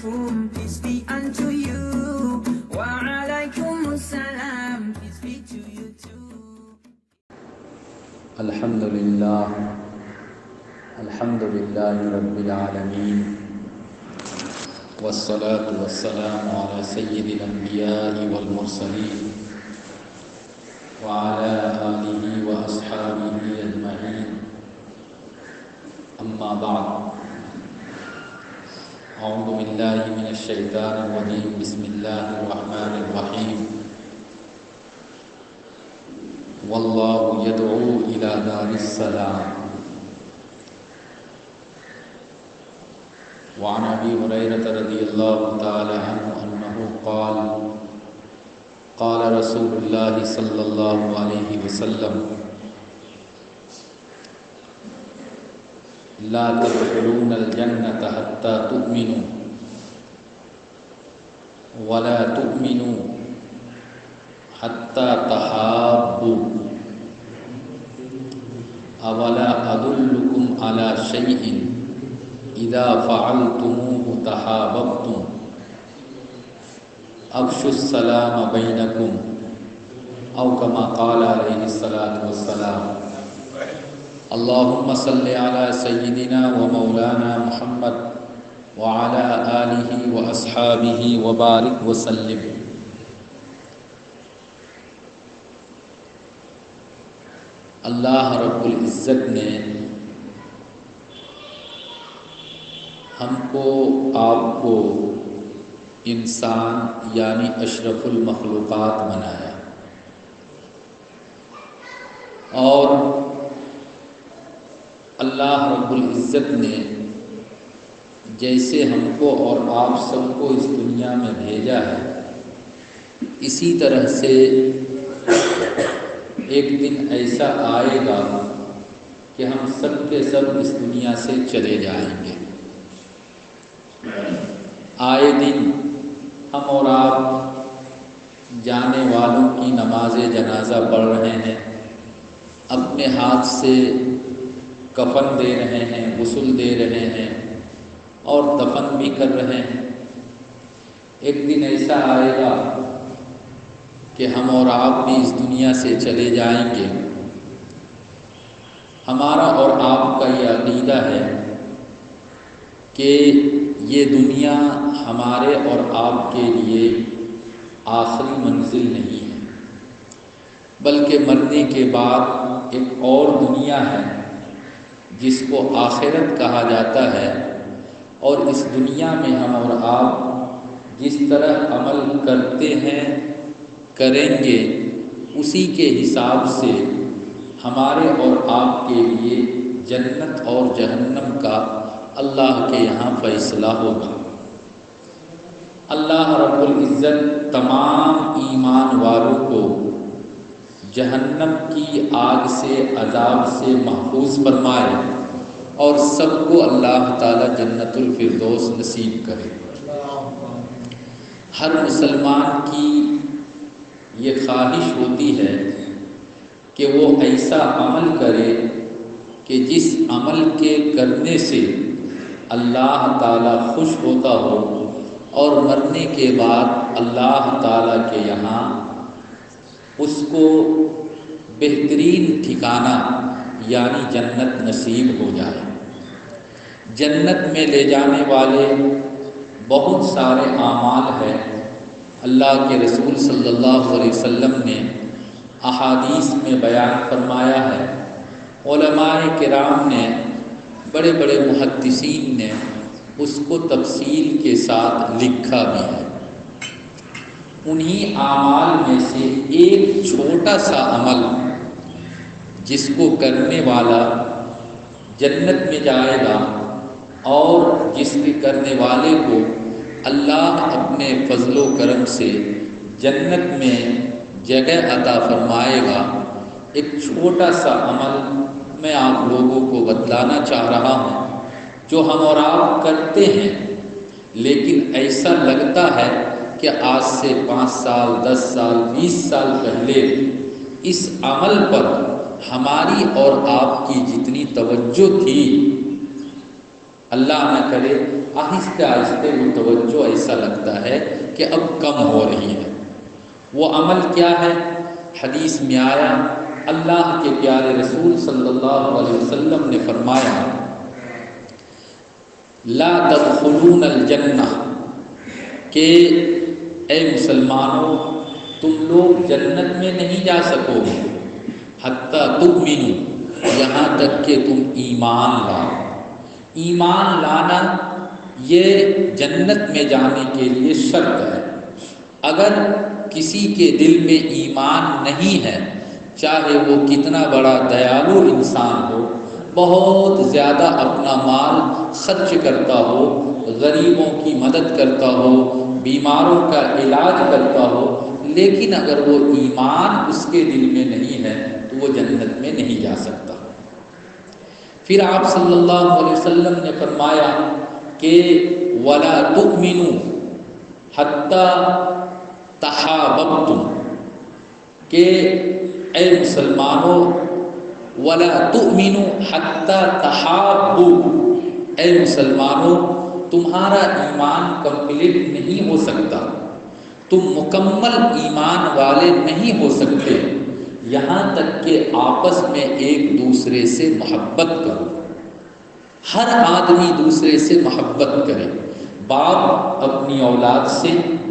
barakatuh, peace be unto you. Wa alaikumussalam, peace be to you too. Alhamdulillah Rabbil Alameen. Wassalatu wassalamu ala sayyidil anbiya'i wal mursaleen wa ala alihi wa ashabihi ajma'in. Amma ba'd. A'udhu billahi minash shaitanir rajim. Bismillahir rahmanir rahim. Wallahu yad'u ila daris salam. وعن أبي هريرة رضي الله تعالى عنه أنه قال رسول الله صلى الله عليه وسلم لا تدخلون الجنة حتى تؤمنوا ولا تؤمنوا حتى تحابوا أولا أدلكم على شيء اذا فعلتموه تحاببتم افشوا السلام بينكم او كما قال عليه الصلاة والسلام. اللهم صل على سيدنا ومولانا محمد وعلى آله وأصحابه وبارك وسلم. اللہ رب العزت نے ہم کو آپ کو انسان یعنی اشرف المخلوقات بنایا اور اللہ رب العزت نے جیسے ہم کو اور آپ سب کو اس دنیا میں بھیجا ہے اسی طرح سے ایک دن ایسا آئے گا کہ ہم سب کے سب اس دنیا سے چلے جائیں گے. آئے دن ہم اور آپ جانے والوں کی نماز جنازہ پڑھ رہے ہیں، اپنے ہاتھ سے کفن دے رہے ہیں، غسل دے رہے ہیں اور دفن بھی کر رہے ہیں. ایک دن ایسا آئے گا کہ ہم اور آپ بھی اس دنیا سے چلے جائیں گے. ہمارا اور آپ کا یہ عقیدہ ہے کہ یہ دنیا ہمارے اور آپ کے لیے آخری منزل نہیں ہے، بلکہ مرنے کے بعد ایک اور دنیا ہے جس کو آخرت کہا جاتا ہے. اور اس دنیا میں ہم اور آپ جس طرح عمل کرتے ہیں کریں گے اسی کے حساب سے ہمارے اور آپ کے لیے جنت اور جہنم کا اللہ کے یہاں فیصلہ ہوگا. اللہ رب العزت تمام ایمان والوں کو جہنم کی آگ سے عذاب سے محفوظ فرمائے اور سب کو اللہ تعالی جنت الفردوس نصیب کرے. ہر مسلمان کی یہ خواہش ہوتی ہے کہ وہ ایسا عمل کرے کہ جس عمل کے کرنے سے اللہ تعالیٰ خوش ہوتا ہو اور مرنے کے بعد اللہ تعالیٰ کے یہاں اس کو بہترین ٹھکانہ یعنی جنت نصیب ہو جائے. جنت میں لے جانے والے بہت سارے اعمال ہیں. اللہ کے رسول صلی اللہ علیہ وسلم نے احادیث میں بیان فرمایا ہے. علماء کرام نے بڑے بڑے محدثین نے اس کو تفصیل کے ساتھ لکھا بھی ہے. انہی اعمال میں سے ایک چھوٹا سا عمل جس کو کرنے والا جنت میں جائے گا اور جس کے کرنے والے کو اللہ اپنے فضل و کرم سے جنت میں جگہ عطا فرمائے گا. ایک چھوٹا سا عمل میں آپ لوگوں کو بتلانا چاہ رہا ہوں جو ہم اور آپ کرتے ہیں، لیکن ایسا لگتا ہے کہ آج سے 5 سال 10 سال 20 سال پہلے اس عمل پر ہماری اور آپ کی جتنی توجہ تھی اللہ نہ کرے آہستہ آہستہ وہ توجہ ایسا لگتا ہے کہ اب کم ہو رہی ہے۔ وہ عمل کیا ہے؟ حدیث میں آیا، اللہ کے پیارے رسول صلی اللہ علیہ وسلم نے فرمایا، لا تدخلون الجنہ، کہ اے مسلمانوں تم لوگ جنت میں نہیں جا سکو گے، حتیٰ تؤمنوا، یہاں تک کہ تم ایمان لاؤ۔ ایمان لانا یہ جنت میں جانے کے لیے شرط ہے۔ اگر کسی کے دل میں ایمان نہیں ہے، چاہے وہ کتنا بڑا دیالو انسان ہو، بہت زیادہ اپنا مال خرچ کرتا ہو، غریبوں کی مدد کرتا ہو، بیماروں کا علاج کرتا ہو، لیکن اگر وہ ایمان اس کے دل میں نہیں ہے تو وہ جنت میں نہیں جا سکتا۔ پھر آپ صلی اللہ علیہ وسلم نے فرمایا کہ وَلَا تُؤْمِنُوا حَتَّى تَحَابَبْتُمْ، کہ اے مسلمانوں وَلَا تُؤْمِنُوا حَتَّى تَحَابُّوا، اے مسلمانوں تمہارا ایمان کمپلیٹ نہیں ہو سکتا، تم مکمل ایمان والے نہیں ہو سکتے یہاں تک کہ آپس میں ایک دوسرے سے محبت کرو۔ ہر آدمی دوسرے سے محبت کرے، باپ اپنی اولاد سے،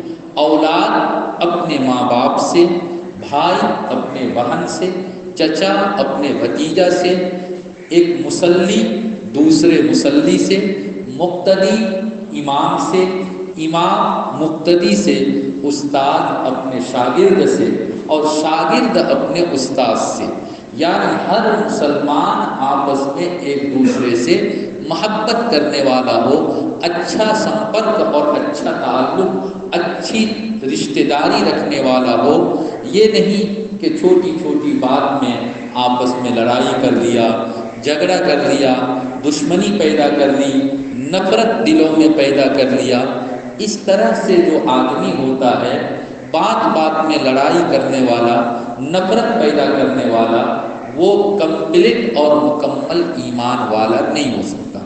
اولاد اپنے ماں باپ سے، بھائی اپنے بہن سے، چچا اپنے بھتیجا سے، ایک مصلی دوسرے مصلی سے، مقتدی امام سے، امام مقتدی سے، استاد اپنے شاگرد سے، اور شاگرد اپنے استاد سے، یعنی ہر مسلمان آپس میں ایک دوسرے سے محبت کرنے والا ہو، اچھا سمپرک اور اچھا تعلق، اچھی رشتہ داری رکھنے والا ہو۔ یہ نہیں کہ چھوٹی چھوٹی بات میں آپس میں لڑائی کر لیا، جھگڑا کر لیا، دشمنی پیدا کر لی، نفرت دلوں میں پیدا کر لیا۔ اس طرح سے جو آدمی ہوتا ہے، بات بات میں لڑائی کرنے والا، نفرت پیدا کرنے والا، وہ کمپلیٹ اور مکمل ایمان والا نہیں ہو سکتا۔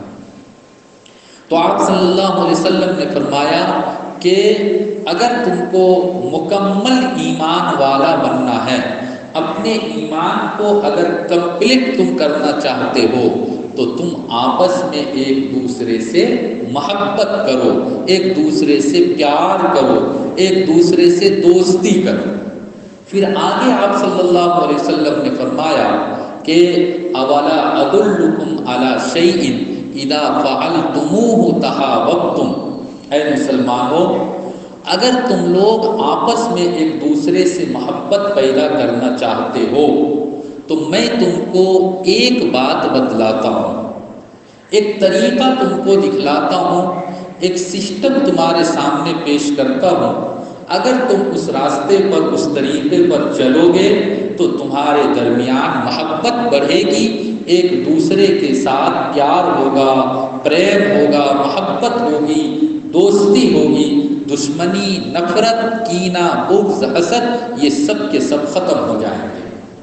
تو آپ صلی اللہ علیہ وسلم نے فرمایا کہ اگر تم کو مکمل ایمان والا بننا ہے، اپنے ایمان کو اگر کمپلیٹ تم کرنا چاہتے ہو تو تم آپس میں ایک دوسرے سے محبت کرو، ایک دوسرے سے پیار کرو، ایک دوسرے سے دوستی کرو۔ پھر آگے آپ صلی اللہ علیہ وسلم نے فرمایا کہ اولا ادلکم علی شیء اذا فعلتموہ تحاببتم، اے مسلمانوں اگر تم لوگ آپس میں ایک دوسرے سے محبت پیدا کرنا چاہتے ہو تو میں تم کو ایک بات بتلاتا ہوں، ایک طریقہ تم کو دکھلاتا ہوں، ایک سسٹم تمہارے سامنے پیش کرتا ہوں۔ اگر تم اس راستے پر، اس طریقے پر چلو گے تو تمہارے درمیان محبت بڑھے گی، ایک دوسرے کے ساتھ پیار ہوگا، پریم ہوگا، محبت ہوگی، دوستی ہوگی، دشمنی، نفرت، کینہ، بغض، حسد، یہ سب کے سب ختم ہو جائیں گے۔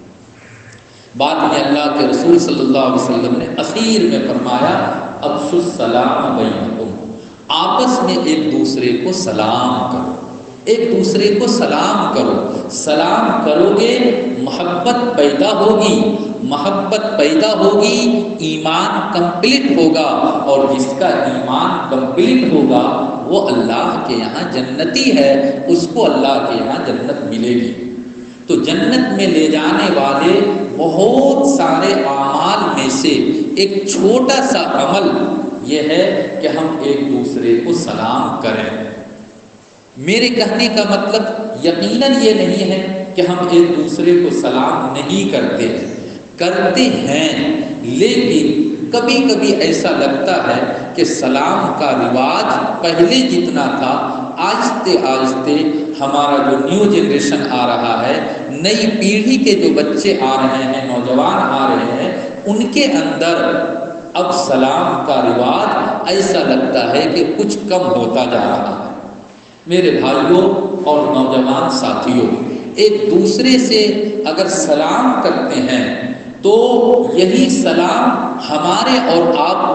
بعد میں اللہ کے رسول صلی اللہ علیہ وسلم نے اخیر میں فرمایا افشوا السلام بینکم، آپس میں ایک دوسرے کو سلام کرو، ایک دوسرے کو سلام کرو۔ سلام کرو گے محبت پیدا ہوگی، محبت پیدا ہوگی ایمان کمپلیٹ ہوگا، اور جس کا ایمان کمپلیٹ ہوگا وہ اللہ کے یہاں جنتی ہے، اس کو اللہ کے یہاں جنت ملے گی۔ تو جنت میں لے جانے والے بہت سارے اعمال میں سے ایک چھوٹا سا عمل یہ ہے کہ ہم ایک دوسرے کو سلام کریں۔ میرے کہنے کا مطلب یقیناً یہ نہیں ہے کہ ہم ایک دوسرے کو سلام نہیں کرتے، کرتے ہیں، لیکن کبھی کبھی ایسا لگتا ہے کہ سلام کا رواج پہلے جتنا تھا، آہستہ آہستہ ہمارا جو نیو جنریشن آ رہا ہے، نئی پیڑھی کے جو بچے آ رہے ہیں، نوجوان آ رہے ہیں، ان کے اندر اب سلام کا رواج ایسا لگتا ہے کہ کچھ کم ہوتا جا رہا ہے۔ میرے بھائیوں اور نوجوان ساتھیوں، ایک دوسرے سے اگر سلام کرتے ہیں تو یہی سلام ہمارے اور آپ کے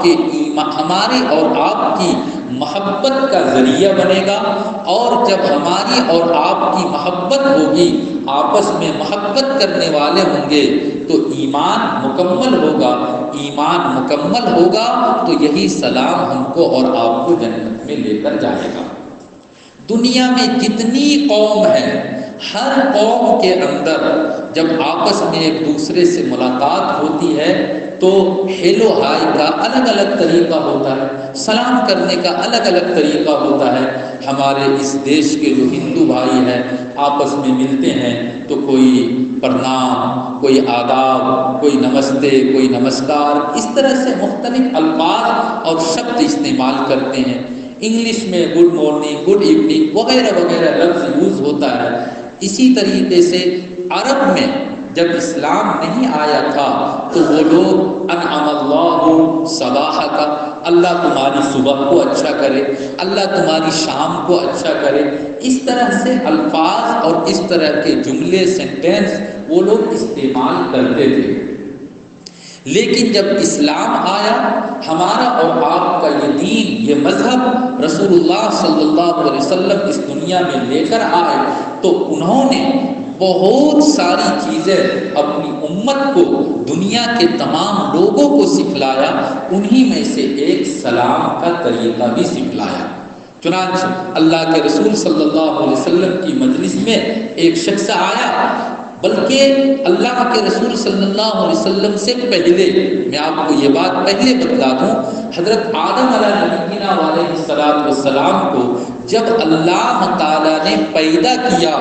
ہماری اور آپ کی محبت کا ذریعہ بنے گا، اور جب ہماری اور آپ کی محبت ہوگی، آپس میں محبت کرنے والے ہوں گے تو ایمان مکمل ہوگا، ایمان مکمل ہوگا تو یہی سلام ہم کو اور آپ کو جنت میں لے کر جائے گا۔ دنیا میں جتنی قوم ہیں، ہر قوم کے اندر جب آپس میں ایک دوسرے سے ملاقات ہوتی ہے تو ہیلو ہائی کا الگ الگ طریقہ ہوتا ہے، سلام کرنے کا الگ الگ طریقہ ہوتا ہے۔ ہمارے اس دیش کے جو ہندو بھائی ہیں آپس میں ملتے ہیں تو کوئی پرنام، کوئی آداب، کوئی نمستے، کوئی نمسکار، اس طرح سے مختلف الفاظ اور شبد استعمال کرتے ہیں۔ انگلش میں گڈ مارننگ، گڈ ایوننگ وغیرہ وغیرہ لفظ یوز ہوتا ہے۔ اسی طریقے سے عرب میں جب اسلام نہیں آیا تھا تو وہ لوگ انعم اللہ صباحک، اللہ تمہاری صبح کو اچھا کرے، اللہ تمہاری شام کو اچھا کرے، اس طرح سے الفاظ اور اس طرح کے جملے سینٹینس وہ لوگ استعمال کرتے تھے۔ لیکن جب اسلام آیا، ہمارا اور آپ کا یہ دین، یہ مذہب رسول اللہ صلی اللہ علیہ وسلم اس دنیا میں لے کر آئے تو انہوں نے بہت ساری چیزیں اپنی امت کو، دنیا کے تمام لوگوں کو سکھلایا، انہی میں سے ایک سلام کا طریقہ بھی سکھلایا۔ چنانچہ اللہ کے رسول صلی اللہ علیہ وسلم کی مجلس میں ایک شخص آیا، بلکہ اللہ کے رسول صلی اللہ علیہ وسلم سے پہلے، میں آپ کو یہ بات پہلے بتلا دوں، حضرت آدم علیہ نبینا علیہ السلام کو جب اللہ تعالیٰ نے پیدا کیا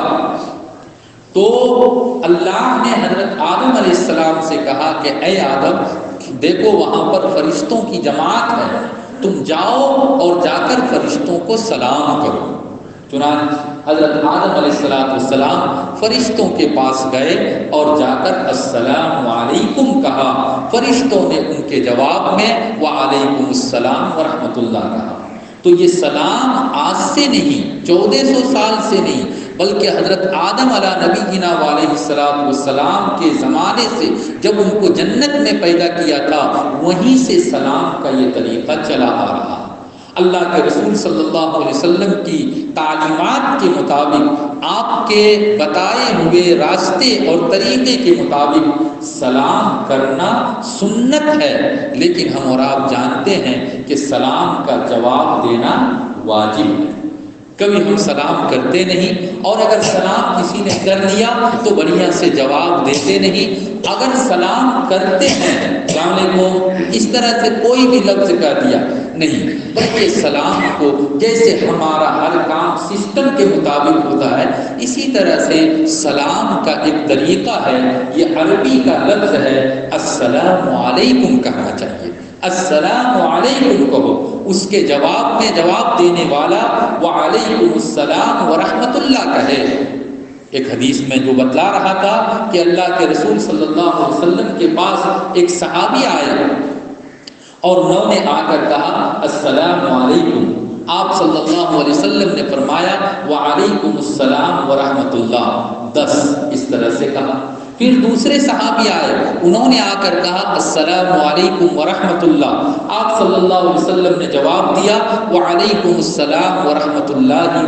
تو اللہ نے حضرت آدم علیہ السلام سے کہا کہ اے آدم، دیکھو وہاں پر فرشتوں کی جماعت ہے، تم جاؤ اور جا کر فرشتوں کو سلام کرو۔ چنانچہ حضرت آدم علیہ السلام فرشتوں کے پاس گئے اور جا کر السلام علیکم کہا، فرشتوں نے ان کے جواب میں وعلیکم السلام ورحمۃ اللہ کہا۔ تو یہ سلام آج سے نہیں، 1400 سال سے نہیں، بلکہ حضرت آدم علیہ نبینا علیہ السلام کے زمانے سے جب ان کو جنت میں پیدا کیا تھا وہیں سے سلام کا یہ طریقہ چلا آ رہا۔ اللہ کے رسول صلی اللہ علیہ وسلم کی تعلیمات کے مطابق، آپ کے بتائے ہوئے راستے اور طریقے کے مطابق سلام کرنا سنت ہے، لیکن ہم اور آپ جانتے ہیں کہ سلام کا جواب دینا واجب ہے۔ کبھی ہم سلام کرتے نہیں، اور اگر سلام کسی نے کر لیا تو بڑھیا سے جواب دیتے نہیں۔ اگر سلام کرتے ہیں السلام علیکم اس طرح سے کوئی بھی لفظ کا دیا نہیں، بلکہ سلام کو جیسے ہمارا ہر کام سسٹم کے مطابق ہوتا ہے اسی طرح سے سلام کا ایک طریقہ ہے، یہ عربی کا لفظ ہے السلام علیکم کہنا چاہیے، السلام علیکم کہو، اس کے جواب میں جواب دینے والا وعلیکم السلام ورحمۃ اللہ کہے۔ ایک حدیث میں جو بتلا رہا تھا کہ اللہ کے رسول صلی اللہ علیہ وسلم کے پاس ایک صحابی آئے اور انہوں نے آ کر کہا السلام علیکم، آپ صلی اللہ علیہ وسلم نے فرمایا وعلیکم السلام ورحمۃ اللہ 10 اس طرح سے کہا۔ پھر دوسرے صحابی آئے، انہوں نے آ کر کہا السلام علیکم ورحمۃ اللہ، آپ صلی اللہ علیہ وسلم نے جواب دیا وعلیکم السلام ورحمۃ اللہ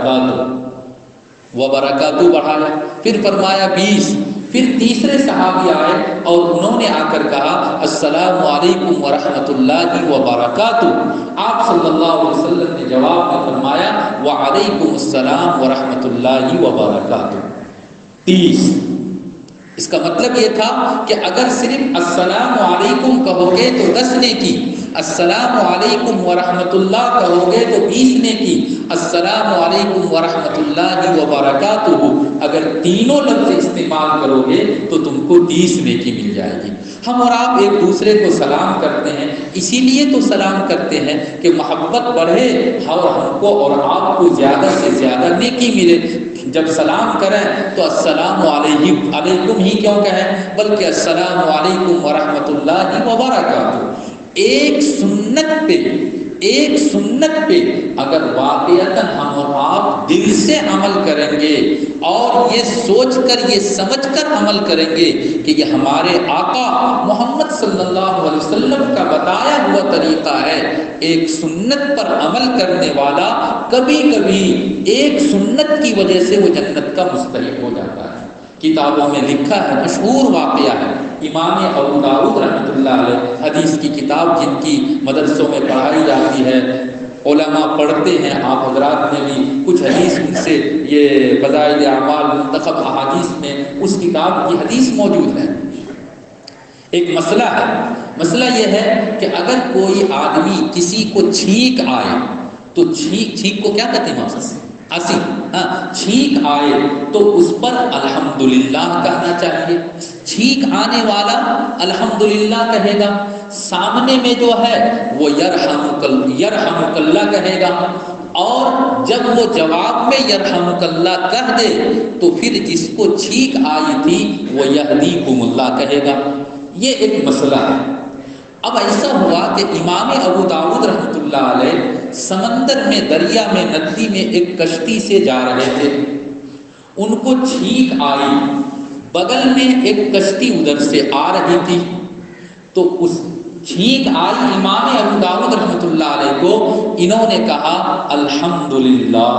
وبرکاتہ بڑھایا، پھر فرمایا 20۔ پھر تیسرے صحابی آئے اور انہوں نے آ کر کہا السلام علیکم ورحمۃ اللہ وبرکاتہ، آپ صلی اللہ علیہ وسلم نے جواب میں فرمایا وعلیکم السلام ورحمۃ اللہ وبرکاتہ 30۔ اس کا مطلب یہ تھا کہ اگر صرف السلام علیکم کہو گے تو 10 نیکی، السلام علیکم ورحمۃ اللہ کہو گے تو 20 نیکی، السلام علیکم ورحمۃ اللہ وبرکاتہ اگر تینوں لفظ استعمال کرو گے تو تم کو 30 نیکی مل جائے گی۔ ہم اور آپ ایک دوسرے کو سلام کرتے ہیں، اسی لیے تو سلام کرتے ہیں کہ محبت بڑھے اور ہم کو اور آپ کو زیادہ سے زیادہ نیکی ملے۔ جب سلام کریں تو السلام علیکم ہی کیوں کہیں بلکہ السلام علیکم ورحمۃ اللہ وبرکاتہ۔ ایک سنت پہ ایک سنت پہ اگر واقعتاً ہم اور آپ دل سے عمل کریں گے اور یہ سوچ کر یہ سمجھ کر عمل کریں گے کہ یہ ہمارے آقا محمد صلی اللہ علیہ وسلم کا بتایا ہوا طریقہ ہے، ایک سنت پر عمل کرنے والا کبھی کبھی ایک سنت کی وجہ سے وہ جنت کا مستحق ہو جاتا ہے۔ کتابوں میں لکھا ہے، مشہور واقعہ ہے، امام ابو داؤد رحمۃ اللہ علیہ، حدیث کی کتاب جن کی مدرسوں میں پڑھائی جاتی ہے، علماء پڑھتے ہیں، آپ حضرات نے بھی کچھ حدیث ان سے یہ فضائل اعمال منتخب احادیث میں اس کتاب کی حدیث موجود ہے۔ ایک مسئلہ ہے، مسئلہ یہ ہے کہ اگر کوئی آدمی کسی کو چھینک آئے تو چھینک کو کیا کہتے ہیں چھینک آئے تو اس پر الحمدللہ کہنا چاہیے، چھینک آنے والا الحمدللہ کہے گا، سامنے میں جو ہے وہ یرحمک اللہ کہے گا، اور جب وہ جواب میں یرحمک اللہ کہہ دے تو پھر جس کو چھینک آئی تھی وہ یہدیکم اللہ کہے گا۔ یہ ایک مسئلہ ہے۔ اب ایسا ہوا کہ امام ابو داؤد رحمۃ اللہ علیہ سمندر میں، دریا میں، ندی میں ایک کشتی سے جا رہے تھے، ان کو چھینک آئی، بغل میں ایک کشتی ادھر سے آ رہی تھی، تو اس چھینک آئی امام ابو داؤد رحمۃ اللہ علیہ کو، انہوں نے کہا الحمدللہ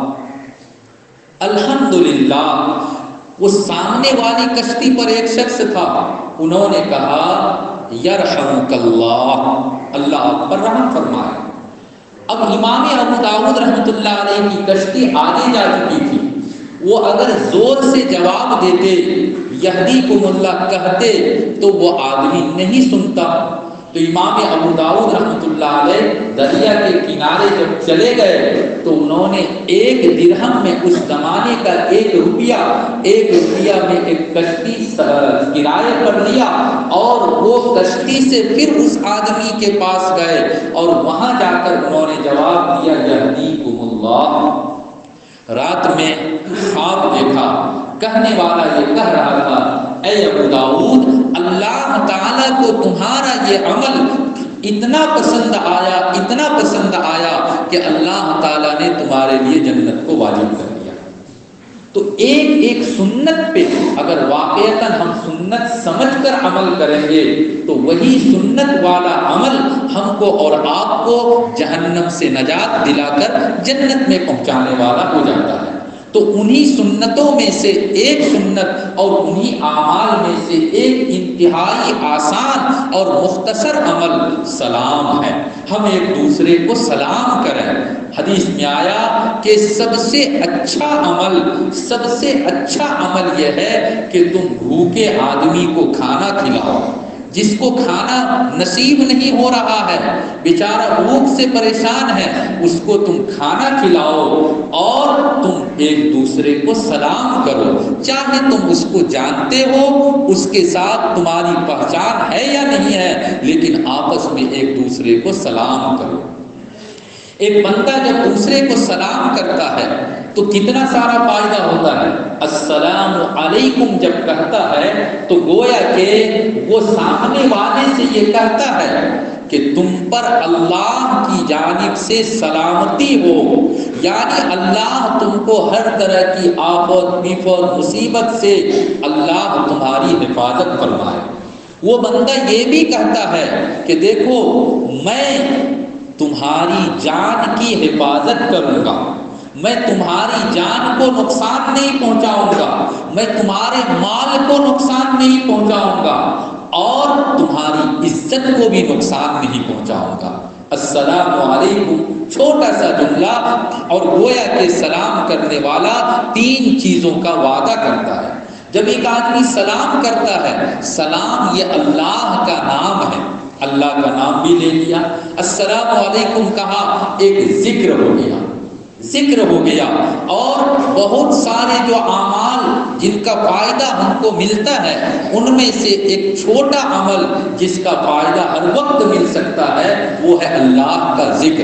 الحمدللہ۔ وہ سامنے والی کشتی پر ایک شخص تھا، انہوں نے کہا یرحمک اللہ، اللہ آپ پر رحم فرمائے۔ اب امام ابو داؤد رحمۃ اللہ علیہ کی کشتی آگے جا چکی تھی، وہ اگر زور سے جواب دیتے یہدیکم اللہ کہتے تو وہ آدمی نہیں سنتا، تو امام ابو داؤد رحمۃ اللہ علیہ دریا کے کنارے جب چلے گئے تو انہوں نے ایک درہم میں، اس زمانے کا ایک روپیہ میں ایک کشتی کرائے پر لیا، اور وہ کشتی سے پھر اس آدمی کے پاس گئے اور وہاں جا کر انہوں نے جواب دیا یہدیکم اللہ۔ رات میں خواب دیکھا، کہنے والا یہ کہہ رہا تھا اے ابو داؤد، اللہ تعالیٰ کو تمہارا یہ عمل اتنا پسند آیا کہ اللہ تعالیٰ نے تمہارے لیے جنت کو واجب کر دیا۔ تو ایک سنت پہ اگر واقعتاً ہم سنت سمجھ کر عمل کریں گے تو وہی سنت والا عمل ہم کو اور آپ کو جہنم سے نجات دلا کر جنت میں پہنچانے والا ہو جاتا ہے۔ تو انہی سنتوں میں سے ایک سنت اور انہی اعمال میں سے ایک انتہائی آسان اور مختصر عمل سلام ہے۔ ہم ایک دوسرے کو سلام کریں۔ حدیث میں آیا کہ سب سے اچھا عمل یہ ہے کہ تم بھوکے آدمی کو کھانا کھلاؤ، جس کو کھانا نصیب نہیں ہو رہا ہے، بیچارہ بھوک سے پریشان ہے، اس کو تم کھانا کھلاؤ اور تم ایک دوسرے کو سلام کرو، چاہے تم اس کو جانتے ہو، اس کے ساتھ تمہاری پہچان ہے یا نہیں ہے، لیکن آپس میں ایک دوسرے کو سلام کرو۔ ایک بندہ جب دوسرے کو سلام کرتا ہے تو کتنا سارا فائدہ ہوتا ہے۔ السلام علیکم جب کہتا ہے تو گویا کہ وہ سامنے والے سے یہ کہتا ہے کہ تم پر اللہ کی جانب سے سلامتی ہو، یعنی اللہ تم کو ہر طرح کی آفت مصیبت سے اللہ تمہاری حفاظت فرمائے۔ وہ بندہ یہ بھی کہتا ہے کہ دیکھو میں تمہاری جان کی حفاظت کروں گا، میں تمہاری جان کو نقصان نہیں پہنچاؤں گا، میں تمہارے مال کو نقصان نہیں پہنچاؤں گا اور تمہاری عزت کو بھی نقصان نہیں پہنچاؤں گا۔ السلام علیکم چھوٹا سا جملہ، اور گویا کہ سلام کرنے والا تین چیزوں کا وعدہ کرتا ہے۔ جب ایک آدمی سلام کرتا ہے، سلام یہ اللہ کا نام ہے، اللہ کا نام بھی لے لیا، السلام علیکم کہا، ایک ذکر ہو گیا اور بہت سارے جو اعمال جن کا فائدہ ہم کو ملتا ہے ان میں سے ایک چھوٹا عمل جس کا فائدہ ہر وقت مل سکتا ہے وہ ہے اللہ کا ذکر۔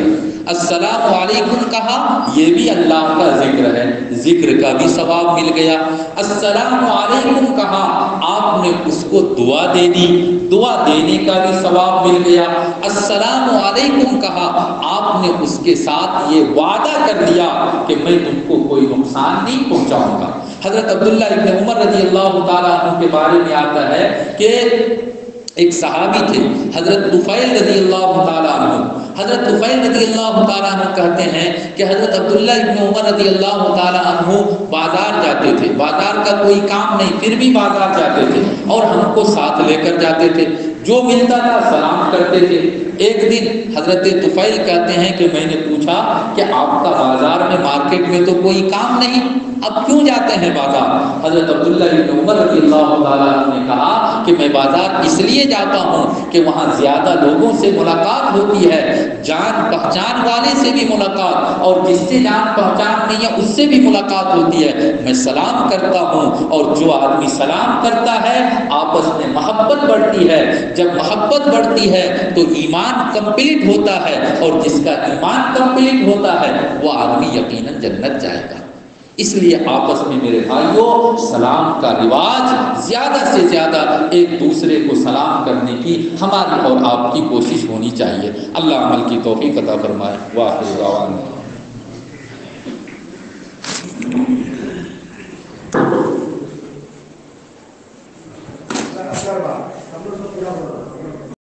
السلام علیکم کہا، یہ بھی اللہ کا ذکر ہے، ذکر کا بھی ثواب مل گیا۔ السلام علیکم کہا، آپ نے اس کو دعا دے دی، دعا دینے کا بھی ثواب مل گیا۔ السلام علیکم کہا، آپ نے اس کے ساتھ یہ وعدہ کر لیا کہ میں تم کو کوئی نقصان نہیں پہنچاؤں گا۔ حضرت عبداللہ ابن عمر رضی اللہ تعالیٰ عنہ کے بارے میں آتا ہے کہ ایک صحابی تھے حضرت طفیل رضی اللہ تعالیٰ عنہ۔ حضرت طفیل رضی اللہ تعالیٰ عنہ کہتے ہیں کہ حضرت عبداللہ ابن عمر رضی اللہ تعالیٰ عنہ بازار جاتے تھے، بازار کا کوئی کام نہیں پھر بھی بازار جاتے تھے اور ہم کو ساتھ لے کر جاتے تھے، جو ملتا تھا سلام کرتے تھے۔ ایک دن حضرت طفیل کہتے ہیں کہ میں نے پوچھا کہ آپ کا بازار میں مارکیٹ میں تو کوئی کام نہیں، اب کیوں جاتے ہیں بازار؟ حضرت عبداللہ ابن عمر رضی اللہ تعالیٰ عنہ نے کہا کہ میں بازار اس لیے جاتا ہوں کہ وہاں زیادہ لوگوں سے ملاقات ہوتی ہے، جان پہچان والے سے بھی ملاقات اور جس سے جان پہچان نہیں ہے اس سے بھی ملاقات ہوتی ہے، میں سلام کرتا ہوں اور جو آدمی سلام کرتا ہے آپس میں محبت بڑھتی ہے، جب محبت بڑھتی ہے تو ایمان کمپلیٹ ہوتا ہے اور جس کا ایمان کمپلیٹ ہوتا ہے وہ آدمی یقیناً جنت جائے گا۔ اس لیے آپس میں میرے بھائیوں سلام کا رواج زیادہ سے زیادہ ایک دوسرے کو سلام کرنے کی ہماری اور آپ کی کوشش ہونی چاہیے۔ اللہ عمل کی توفیق عطا فرمائے۔ واخر دعوانا